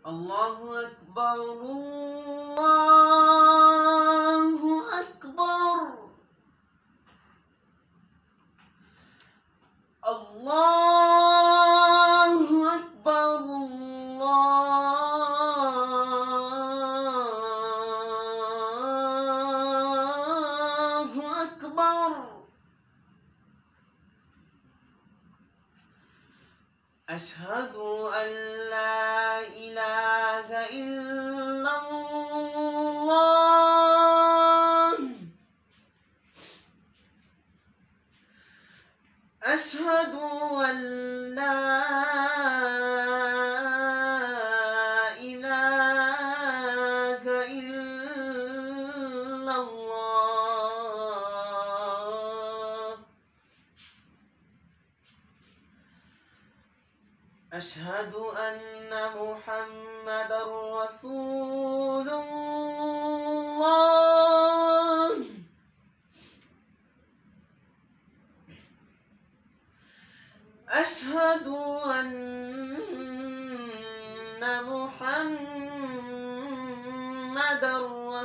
الله أكبر الله أكبر الله أكبر الله أكبر. أشهد أن لا إله إلا الله. أشهد أن لا إله إلا الله. أشهد أن محمدًا رسول الله. أشهد أن محمدًا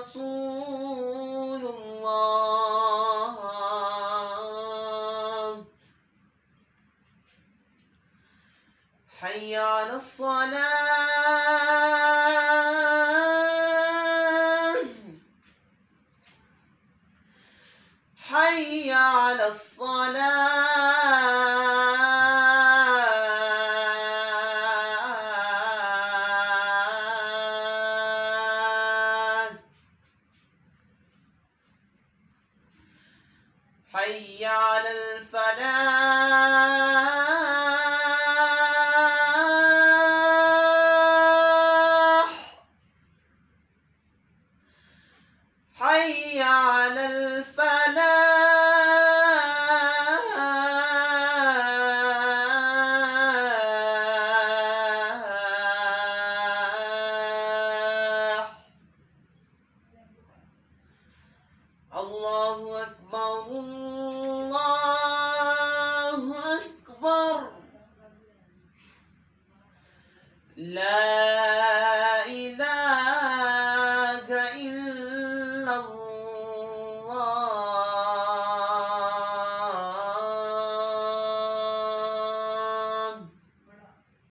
رسول الله. حي على الصلاة. حي على الصلاة. حي على الفلاح. حي على الفلاح. الله أكبر الله أكبر. لا